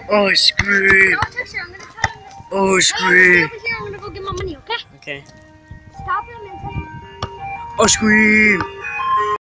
Oh, scream. I'll text her. I'm gonna tell him this. Oh, scream. Stay over here. I'm gonna go get my money, okay? Okay. Stop him and tell him. Oh, scream.